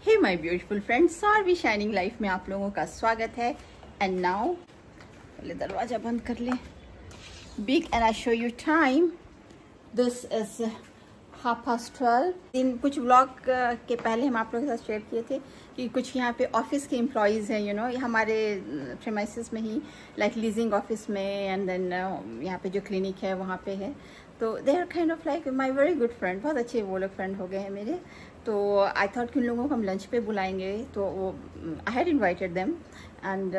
Hey my beautiful friends, Sarvi shining life में आप लोगों का स्वागत है। एंड नाउ पहले दरवाजा बंद कर ले big and I show you time. This is 12:30। इन कुछ व्लॉग के पहले हम आप लोगों के साथ शेयर किए थे कि कुछ यहाँ पे ऑफिस के एम्प्लॉयज़ हैं, यू नो, हमारे प्रेमाइसेस में ही, लाइक लीजिंग ऑफिस में, एंड देन यहाँ पे जो क्लिनिक है वहाँ पे है। तो they are kind of like my very good friend, बहुत अच्छे वो लोग फ्रेंड हो गए हैं मेरे। तो आई थॉट कि उन लोगों को हम लंच पे बुलाएंगे, तो वो I had invited them and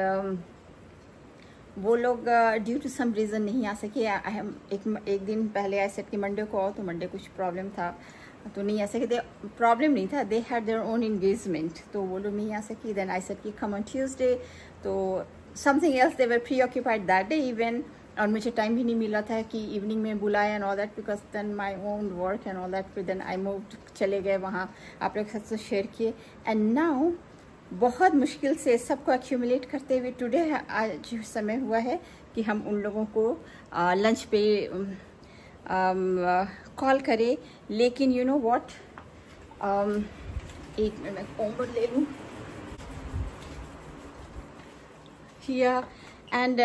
वो लोग ड्यू टू सम रीज़न नहीं आ सके। एक दिन पहले आई सेड कि मंडे को आओ, तो मंडे कुछ प्रॉब्लम था तो नहीं आ सके। प्रॉब्लम नहीं था, they had their own engagement, तो वो लोग नहीं आ सकी। देन आई सेड कि कम ऑन ट्यूसडे, तो something else they were preoccupied that day even, और मुझे टाइम भी नहीं मिला था कि इवनिंग में बुलाए and all that, because then my own work and all that. फिर देन आई मूव्ड, चले गए वहाँ, आप लोग के साथ शेयर किए। एंड नाउ बहुत मुश्किल से सबको एक्यूमुलेट करते हुए टुडे आज समय हुआ है कि हम उन लोगों को लंच पे कॉल करें। लेकिन यू नो व्हाट, एक मिनट मैं कोमर ले लूँ एंड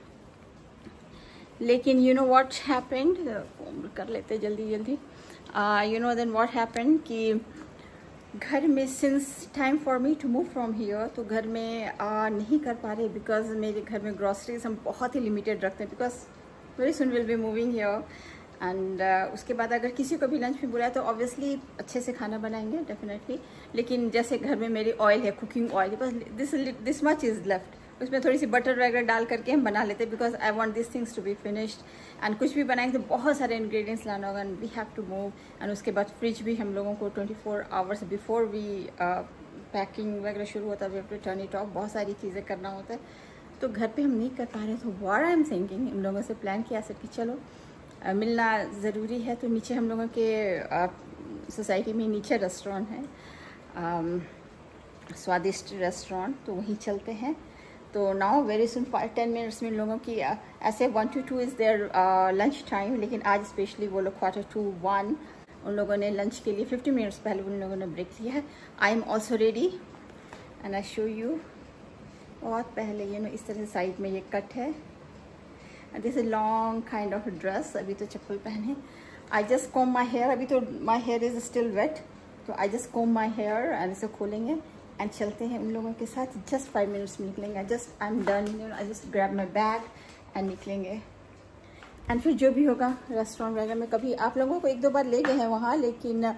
लेकिन यू नो व्हाट हैपेंड, कोमर कर लेते जल्दी जल्दी। You know then what happened कि घर में since time for me to move from here, तो घर में नहीं कर पा रहे बिकॉज मेरे घर में ग्रॉसरीज हम बहुत ही लिमिटेड रखते हैं, because very soon will be moving here. And उसके बाद अगर किसी को भी लंच में बुलाए तो ऑब्वियसली अच्छे से खाना बनाएंगे डेफिनेटली। लेकिन जैसे घर में मेरी ऑयल है, कुकिंग ऑयल, बस दिस मच इज़ लेफ्ट, उसमें थोड़ी सी बटर वगैरह डाल करके हम बना लेते हैं, because I want this things to be finished. And कुछ भी बनाएंगे तो बहुत सारे इंग्रेडिएंट्स लाना होगा, and we have to move. And उसके बाद फ्रिज भी हम लोगों को 24 आवर्स बिफोर वी पैकिंग वगैरह शुरू होता है, we have to turn it off, बहुत सारी चीज़ें करना होता है। तो घर पे हम नहीं कर पा रहे, तो व्हाट आई एम थिंकिंग, इन लोगों से प्लान किया सर कि चलो मिलना ज़रूरी है। तो नीचे हम लोगों के सोसाइटी में नीचे रेस्टोरेंट है, स्वादिष्ट रेस्टोरेंट, तो वहीं चलते हैं। तो नाउ वेरी सुन 5-10 मिनट्स में इन लोगों की ऐसे 1 to 2 is there lunch time, लेकिन आज स्पेशली वो लोग 1:45 उन लोगों ने लंच के लिए 50 मिनट्स पहले उन लोगों ने ब्रेक लिया है। I am also ready and I show you. बहुत पहले यू नो इस तरह से साइड में ये कट है, this is long kind of dress. अभी तो चप्पल पहने, I just comb my hair, अभी तो my hair is still wet, तो I just comb my hair and इसे खोलेंगे एंड चलते हैं उन लोगों के साथ। जस्ट 5 मिनट्स में निकलेंगे, just I am done, I just grab my bag and निकलेंगे। एंड फिर जो भी होगा रेस्टोरेंट वगैरह में, कभी आप लोगों को 1-2 बार ले गए हैं वहाँ, लेकिन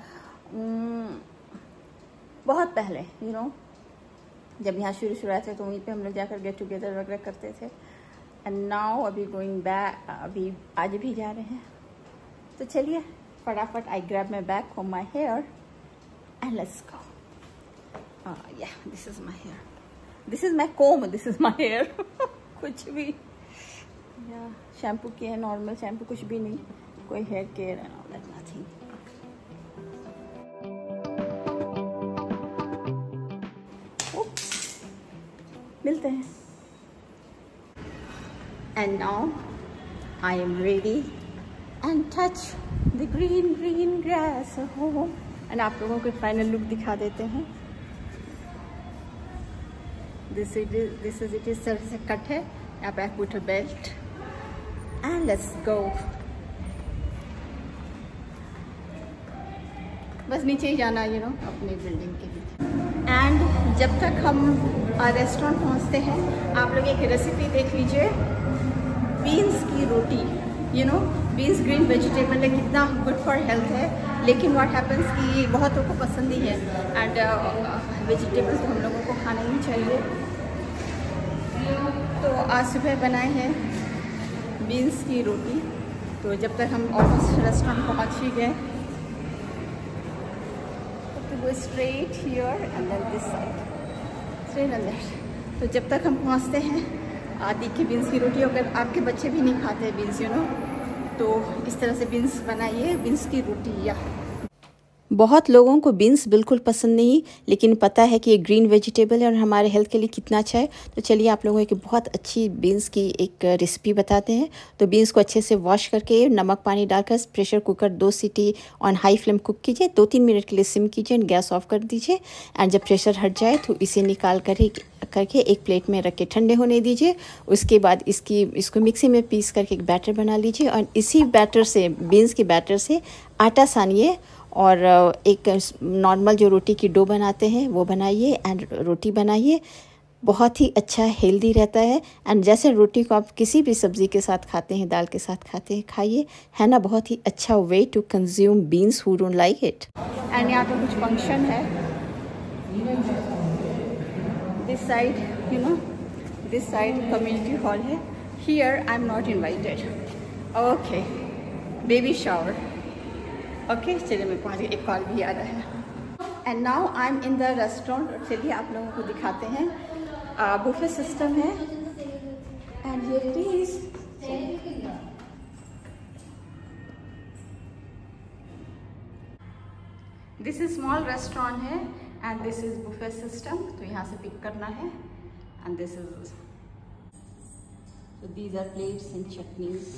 बहुत पहले यू नो जब यहाँ शुरू आए थे तो वहीं पे हम लोग जाकर गेट टुगेदर वगैरह करते थे। एंड नाउ अभी गोइंग बैक, अभी आज भी जा रहे हैं, तो चलिए फटाफट I grab my bag from my hair and let's go. Yeah, this is my hair. This is my comb. This is my hair. कुछ भी शैम्पू किया है, नॉर्मल शैम्पू, कुछ भी नहीं, कोई hair care and all that, nothing. मिलते हैं। And now I am ready and touch the green grass home. And आप लोगों को फाइनल लुक दिखा देते हैं। दिस इज इट इज सर से कट है, यहाँ पे put a belt and let's go. बस नीचे ही जाना यू नो अपनी बिल्डिंग के लिए। एंड जब तक हम रेस्टोरेंट पहुँचते हैं, आप लोग एक रेसिपी देख लीजिए, बीन्स की रोटी। You know beans green vegetable है, कितना गुड फॉर हेल्थ है, लेकिन व्हाट हैपन्स कि बहुतों को पसंद ही है। एंड वेजिटेबल्स तो हम लोगों को खाना ही चाहिए। तो आज सुबह बनाए हैं बीन्स की रोटी। तो जब तक हम ऑलमोस्ट रेस्टोरेंट पहुंच ही गए, तो go straight here and then this side, straight and left. तो जब तक हम पहुंचते हैं, तीखी बीन्स की रोटी, अगर आपके बच्चे भी नहीं खाते बीन्स यू नो, तो इस तरह से बीन्स बनाइए, बीन्स की रोटी। या बहुत लोगों को बीन्स बिल्कुल पसंद नहीं, लेकिन पता है कि ये ग्रीन वेजिटेबल है और हमारे हेल्थ के लिए कितना अच्छा है। तो चलिए आप लोगों को बहुत अच्छी बीन्स की एक रेसिपी बताते हैं। तो बीन्स को अच्छे से वॉश करके नमक पानी डालकर प्रेशर कुकर 2 सीटी ऑन हाई फ्लेम कुक कीजिए। 2-3 मिनट के लिए सिम कीजिए, गैस ऑफ कर दीजिए। एंड जब प्रेशर हट जाए तो इसे निकाल करके एक प्लेट में रख के ठंडे होने दीजिए। उसके बाद इसको मिक्सी में पीस करके एक बैटर बना लीजिए और इसी बैटर से, बीन्स के बैटर से आटा सानिए और एक नॉर्मल जो रोटी की डो बनाते हैं वो बनाइए एंड रोटी बनाइए। बहुत ही अच्छा हेल्दी रहता है। एंड जैसे रोटी को आप किसी भी सब्ज़ी के साथ खाते हैं, दाल के साथ खाते हैं, खाइए, है ना। बहुत ही अच्छा way to consume beans who don't like it. And यहाँ पे कुछ फंक्शन है, this side you know, this side community hall है। Here I am not invited. Okay, baby shower. Okay, चलिए मैं पहुँच गई, एक कॉल भी आ रहा है। And now I am in the restaurant. चलिए आप लोगों को दिखाते हैं। बुफे सिस्टम है and here it is. This is small restaurant है and this is buffet system. तो यहाँ से पिक करना है and this is, so these are plates and chutneys.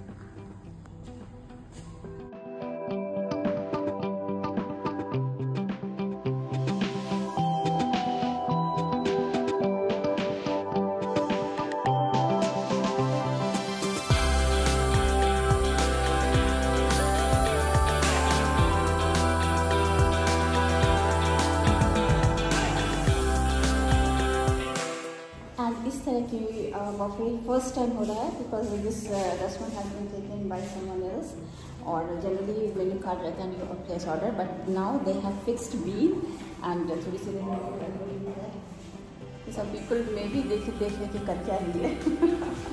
इस तरह की बफे फर्स्ट टाइम हो रहा है because this restaurant has been taken by someone else. और जनरली मेन्यू कार्ड रहता है new place order, but now they have fixed been and थोड़ी सी सब पीपल में भी देख के कर क्या रही है।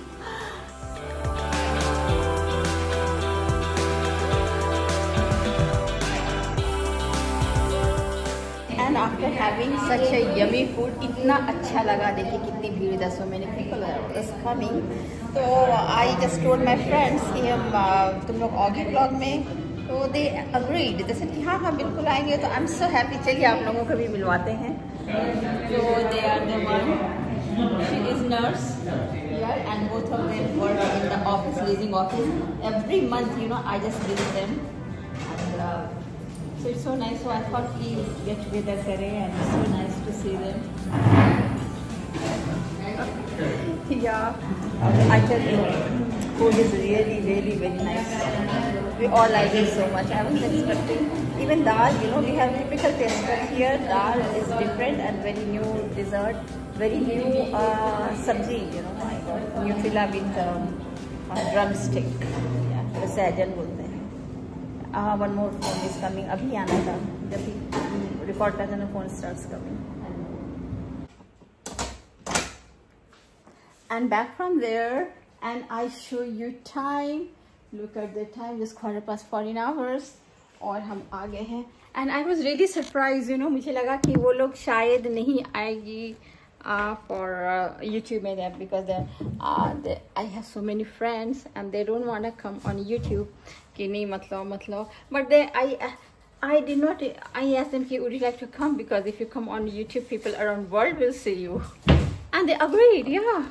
And after having such a yummy food, इतना अच्छा लगा। देखिए कितनी भीड़, 10 मैनी पीपल वाज कमिंग। तो I just told my friends कि हम तुम लोग ऑगी ब्लॉग में, तो दे अग्रीड, जैसे कि हाँ हाँ बिल्कुल आएंगे। तो आई एम सो हैप्पी। चलिए आप लोगों को भी मिलवाते हैं। तो they are the one, she is nurse here and both of them work in the office, leasing office. Every month, you know, I just visit them. And, so it's so nice. So I thought please get together kare, and it's so nice to see them. Yeah, I tell you, food is really very nice. We all like it so much. I was expecting even dal. You know, we have typical taste, but here dal is different and very new dessert, very new sabji. You know, my God, Nutella with drumstick. Yeah, sahjan बोलते हैं। One more phone is coming. अभी आना था, जब भी record करते हैं phone starts coming. And back from there, and I show you time. Look at the time, just 14:15 और हम आ गए हैं। And I was really surprised, you know, मुझे लगा कि वो लोग शायद नहीं आएगी for YouTube में that because I have so many friends and they don't want to come on YouTube कि नहीं मतलब but I did not, I asked them would you like to come, because if you come on YouTube people around world will see you, and they agreed. Yeah.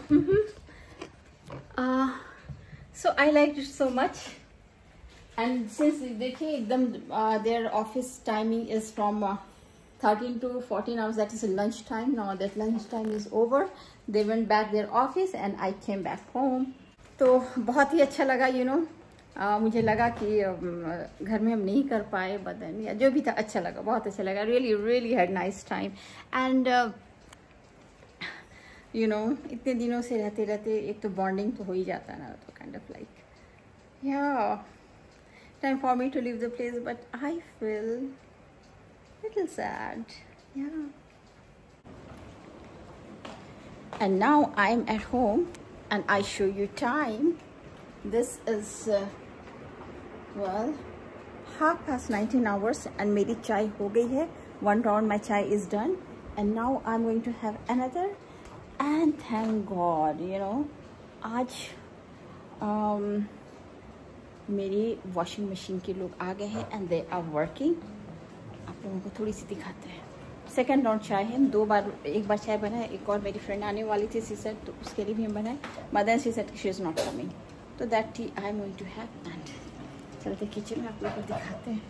So I liked it so much. And since देखिए एकदम their office timing is from 13 to 14 hours, that is lunch time. Now that lunch time is over, they went back their office and I came back home. तो बहुत ही अच्छा लगा, you know. मुझे लगा कि घर में हम नहीं कर पाए, बदन या जो भी था, अच्छा लगा, बहुत अच्छा लगा। really had nice time. And you know, इतने दिनों से रहते एक तो बॉन्डिंग तो हो ही जाता है ना, तो kind of like, yeah, time for me to leave the place, but I feel little sad. Yeah. And now I'm at home and I show you time. This is well 19:30 hours and मेरी चाय हो गई है. One round my chai is done and now I'm going to have another. And thank God, you know, आज मेरी washing machine के लोग आ गए हैं and they are working. आप लोगों को थोड़ी सी दिखाते हैं। सेकंड राउंड चाय है, 2 बार, एक बार चाय बनाए, एक और मेरी फ्रेंड आने वाली थी सी सेट, तो उसके लिए भी हम बनाए, but then she said she is not coming, तो that tea I am going to have. And चलते किचन में आप लोगों को दिखाते हैं।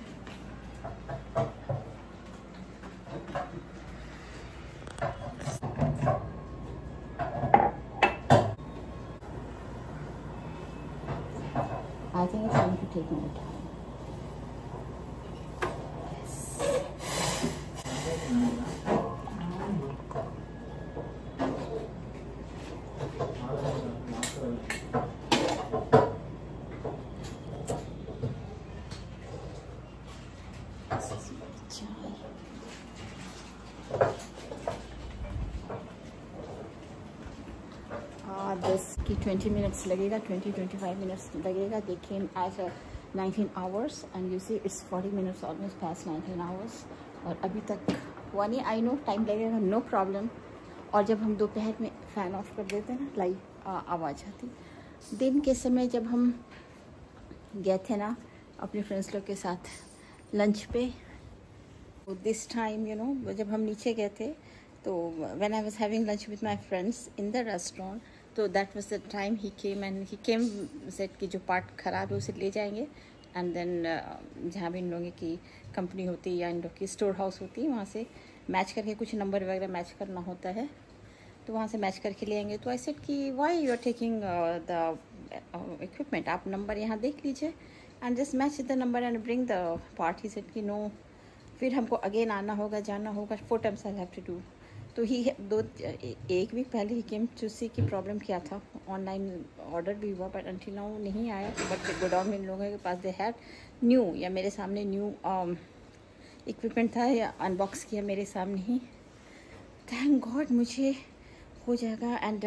I think it's going to take more time. बस कि 20 मिनट्स लगेगा, 20-25 मिनट्स लगेगा। देखिए as 19 hours and you see it's 40 minutes almost pass 19 hours, और अभी तक हुआ नहीं। आई नो टाइम लगेगा, नो प्रॉब्लम। और जब हम दोपहर में फ़ैन ऑफ कर देते हैं ना, लाइव आवाज़ आती। दिन के समय जब हम गए थे ना अपने फ्रेंड्स लोग के साथ लंच पे, दिस टाइम यू नो जब हम नीचे गए थे, तो when I was having lunch with my friends in the restaurant, तो दैट वाज द टाइम ही केम सेट कि जो पार्ट ख़राब है उसे ले जाएंगे, एंड देन जहाँ भी इन लोगों की कंपनी होती है या इन लोग की स्टोर हाउस होती है, वहाँ से मैच करके कुछ नंबर वगैरह मैच करना होता है, तो वहाँ से मैच करके ले आएंगे। तो आई सेड कि why you are taking the equipment, आप नंबर यहाँ देख लीजिए and just match the number and bring the part. He said कि नो, फिर हमको अगेन आना होगा, जाना होगा, 4 times I have to do. तो ही एक वीक पहले ही केम टू सी की प्रॉब्लम क्या था। ऑनलाइन ऑर्डर भी हुआ बट अंटिल नाउ नहीं आया। बट गोडाउन में इन लोगों के पास दे हैड न्यू, या मेरे सामने न्यू इक्विपमेंट था, या अनबॉक्स किया मेरे सामने ही। थैंक गॉड मुझे हो जाएगा। एंड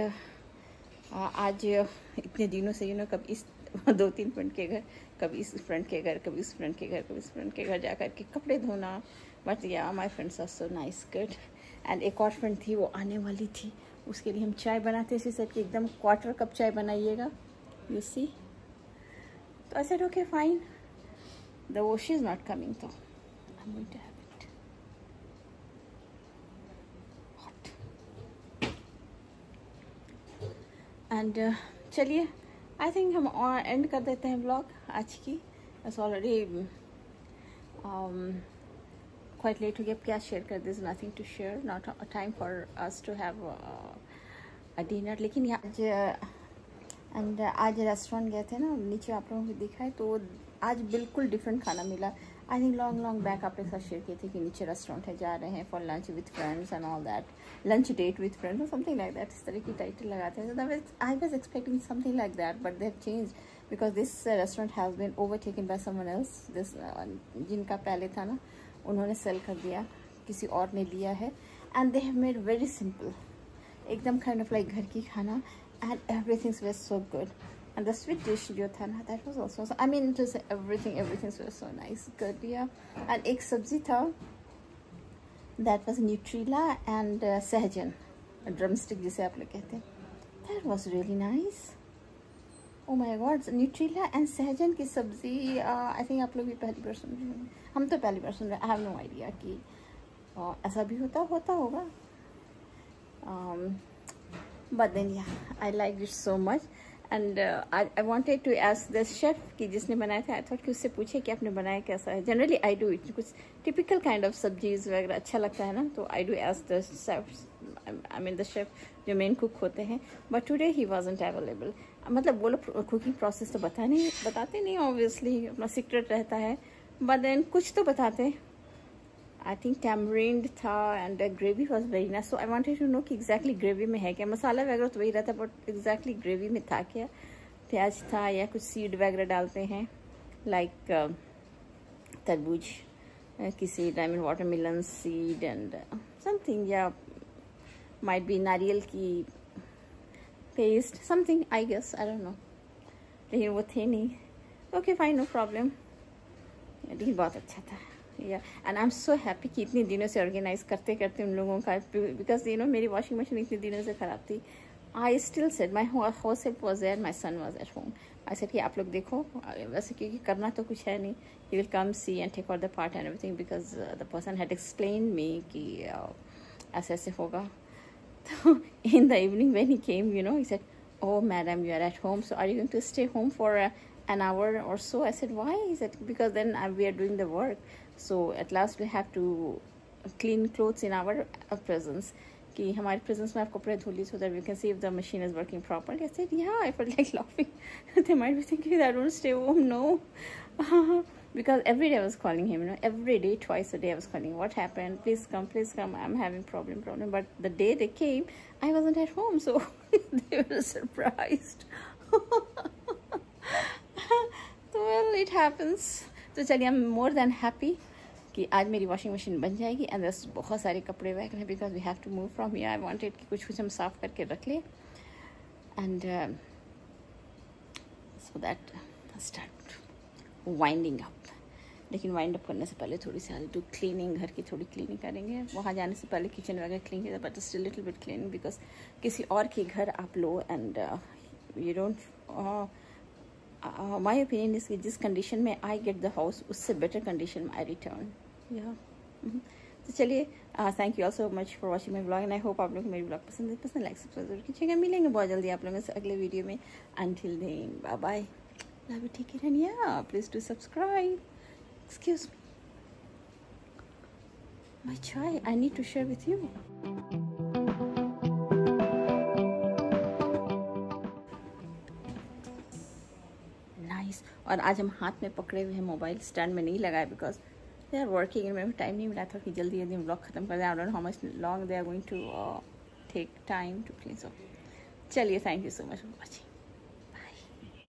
आज इतने दिनों से यू नो कभी इस 2-3 फ्रेंड के घर, कभी इस फ्रेंड के घर, कभी उस फ्रेंड के घर, कभी इस फ्रेंड के घर जा कर के कपड़े धोना। But yeah my friends are so nice, good. And एक और फ्रेंड थी, वो आने वाली थी, उसके लिए हम चाय बनाते इसी सेट की, एकदम 1/4 कप चाय बनाइएगा, यू सी। तो I said okay fine, the वो शी इज़ नॉट कमिंग, तो I am going to have it hot. And चलिए आई थिंक हम एंड कर देते हैं व्लॉग आज की। इट्स ऑलरेडी quite late हो गया। क्या शेयर कर, this nothing to share, not a time for us to have a dinner. लेकिन आज एंड आज रेस्टोरेंट गए थे ना, नीचे आप लोगों को दिखाए, तो आज बिल्कुल डिफरेंट खाना मिला। आई थिंक लॉन्ग बैक आपके साथ शेयर किए थे कि नीचे रेस्टोरेंट है, जा रहे हैं for lunch with friends and all that, lunch date with friends और समथिंग लाइक दैट, इस तरह की टाइटल लगाते हैं। I was expecting something like that, but they have changed because this restaurant has been overtaken by someone else. This जिनका पहले था ना, उन्होंने सेल कर दिया, किसी और ने लिया है। And they have made very simple, एकदम काइंड ऑफ लाइक घर की खाना, and everything was so good. And the sweet dish जो था ना, that was also, I mean it was everything was so nice, good yeah. And एक सब्जी था, दैट वाज न्यूट्रीला एंड सहजन, ड्रमस्टिक जिसे आप लोग कहते हैं, that was really nice. Oh my god, Nutrela and सहजन की सब्जी, आई थिंक आप लोग भी पहली बार सुन रहे हैं, हम तो पहली बार सुन रहे हैं। आई हैव नो आइडिया कि ऐसा भी होता होगा। But then yeah I like it so much. And I wanted to ask the chef कि जिसने बनाया था, आई थॉट कि उससे पूछे कि आपने बनाया कैसा है। जनरली आई डू इट, कुछ टिपिकल काइंड ऑफ सब्जीज वगैरह अच्छा लगता है ना, तो I do ask the chef, I mean the chef जो मेन कुक होते हैं। But today he wasn't available. मतलब वो लोग कुकिंग प्रोसेस तो बताते नहीं ऑब्वियसली, अपना सीक्रेट रहता है, बट देन कुछ तो बताते। आई थिंक टैमरिंड था and gravy was very nice. So I wanted to know कि एग्जैक्टली ग्रेवी में है क्या। मसाला वगैरह तो वही रहता है, बट एग्जैक्टली ग्रेवी में था क्या, प्याज था या कुछ सीड वगैरह डालते हैं, लाइक तरबूज की seed, I mean watermelon seed and something, या माइट बी नारियल की paste, something I guess, I don't know, लेकिन वो थे नहीं। Okay fine, no problem. Deal बहुत अच्छा था या। And I am so happy कि इतने दिनों से ऑर्गेनाइज करते उन लोगों का, बिकॉज यू नो मेरी वॉशिंग मशीन इतने दिनों से ख़राब थी। I still said my house help was there, my sun was at home, ऐसे कि आप लोग देखो, वैसे क्योंकि करना तो कुछ है नहीं, he will come see and take out the part and everything, because the person had explain me कि ऐसे ऐसे होगा. तो in the evening when he came, you know, he said, oh madam, you are at home, so are you going to stay home for an hour or so? I said, why? He said, because then we are doing the work, so at last we have to clean clothes in our presence, कि हमारे presence में आप कपड़े धो ली, so that we can see if the machine is working properly. I said, yeah. I felt like laughing. They might be thinking I don't stay home. No. Because every day I was calling him, you know, every day, twice a day I was calling, what happened, please come, I'm having problem. But the day they came, I wasn't at home, so they were surprised. So well, it happens. तो चलिए, I'm more than happy कि आज मेरी washing machine बन जाएगी. And बस बहुत सारे कपड़े वैग हैं, because we have to move from here. I wanted कि कुछ हम साफ़ करके रख लें. And so that start winding up. लेकिन वाइंड अप करने से पहले थोड़ी सी टू क्लीनिंग, घर की थोड़ी क्लीनिंग करेंगे. वहाँ जाने से पहले किचन वगैरह क्लीन किया, but still little bit cleaning, because किसी और के घर आप लो and you don't. My opinion is कि जिस कंडीशन में आई गेट द हाउस, उससे बेटर कंडीशन में आई रिटर्न. या तो चलिए, thank you all so much for watching my blog, and I hope आप लोग को मेरी ब्लॉग पसंद लाइक सब्सक्राइब जरूर कीजिएगा. मिलेंगे बहुत जल्दी आप लोगों से अगले वीडियो में. Until then, bye bye, love you, take care, and या please do subscribe. Excuse me. My chai, I need to share with you. Nice. और आज हम हाथ में पकड़े हुए हैं, मोबाइल स्टैंड में नहीं लगाए, बिकॉज दे आर वर्किंग. मेरे को टाइम नहीं मिला था कि जल्दी जल्दी ब्लॉग खत्म कर दें. I don't know how much long they are going to take time to clean. So चलिए, thank you so much for watching.